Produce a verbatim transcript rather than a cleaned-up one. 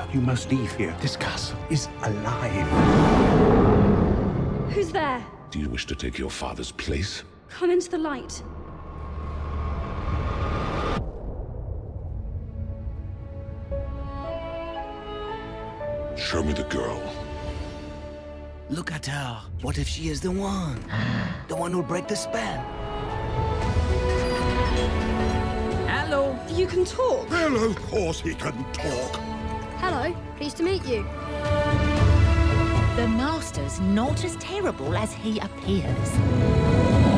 You must leave here. This castle is alive. Who's there? Do you wish to take your father's place? Come into the light. Show me the girl. Look at her. What if she is the one? The one who'll break the spell? Hello. You can talk. Well, of course he can talk. Hello, pleased to meet you. The Master's not as terrible as he appears.